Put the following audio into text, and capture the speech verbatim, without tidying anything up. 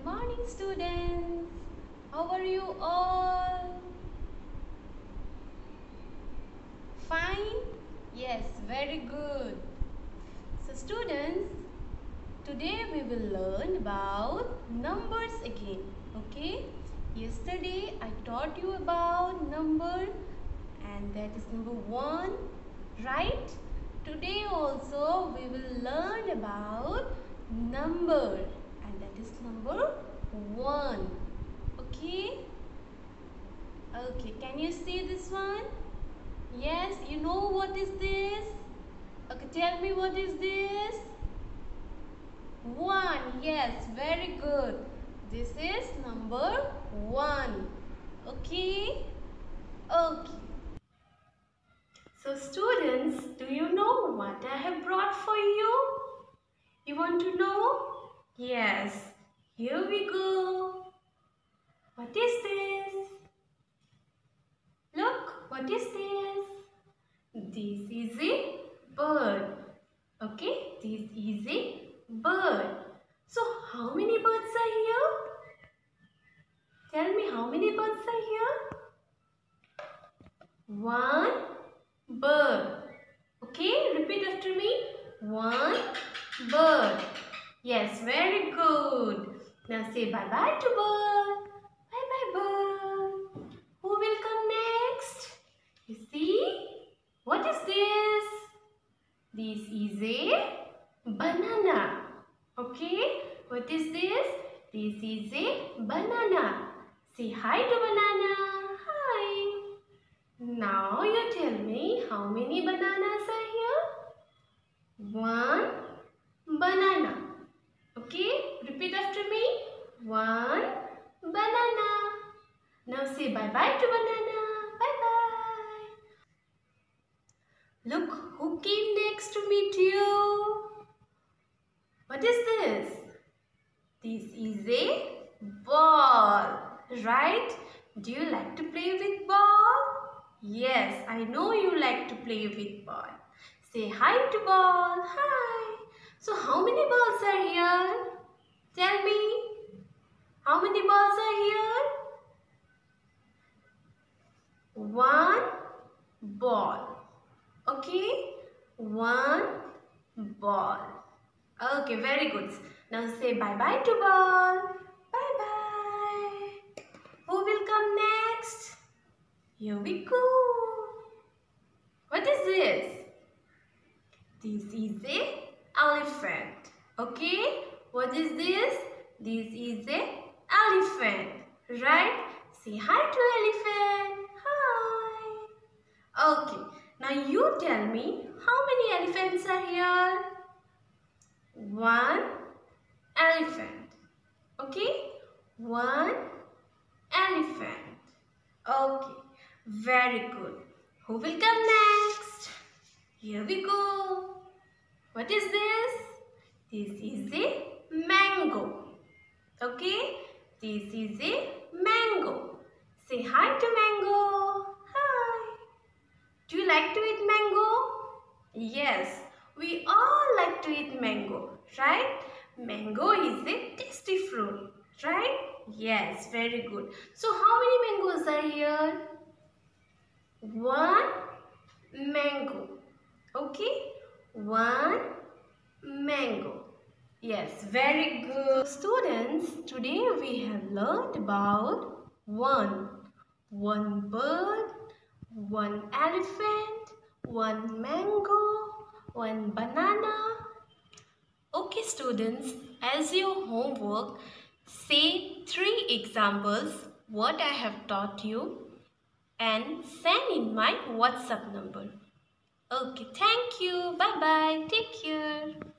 morning, students. How are you all? Fine? Yes, very good. So students, today we will learn about numbers again. Okay? Yesterday I taught you about number and that is number one, right? Today also we will learn about number and that is number one. Okay? Okay, can you see this one? Yes, you know what is this? Okay, tell me what is this? One. Yes, very good. This is number one. Okay? Okay. So students, do you know what I have brought for you? You want to know? Yes. Here we go. What is this? Look, what is this? This is a bird. Okay, this is a bird. So how many birds are here? Tell me how many birds are here? One bird. Okay, repeat after me. One bird. Yes, very good. Now say bye-bye to bird. Bye-bye bird. Who will come next? You see? What is this? This is a banana. Okay? What is this? This is a banana. Say hi to banana. Hi. Now you tell me how many bananas are here? One banana. Okay? Repeat after me. One banana. Now say bye-bye to banana. Bye-bye. Look who came next to meet you. What is this? This is a ball, right? Do you like to play with ball? Yes, I know you like to play with ball. Say hi to ball. Hi. So how many balls are here? Tell me. How many balls are here? One ball. Okay, one ball. Okay, very good. Now say bye-bye to ball. Bye-bye. Who will come next? Here we go. What is this? This is a elephant. Okay, what is this? This is a elephant. Right? Say hi to elephant. Hi. Okay. Now you tell me how many elephants are here? One elephant. Okay? One elephant. Okay. Very good. Who will come next? Here we go. What is this? This is a mango. Okay? This is a mango. Say hi to mango. Do you like to eat mango? Yes, we all like to eat mango, right? Mango is a tasty fruit, right? Yes, very good. So how many mangoes are here? One mango. Okay? One mango. Yes, very good. Students, today we have learned about one. One bird. One elephant, one mango, one banana. Okay students, as your homework, say three examples what I have taught you and send in my WhatsApp number. Okay, thank you. Bye-bye. Take care.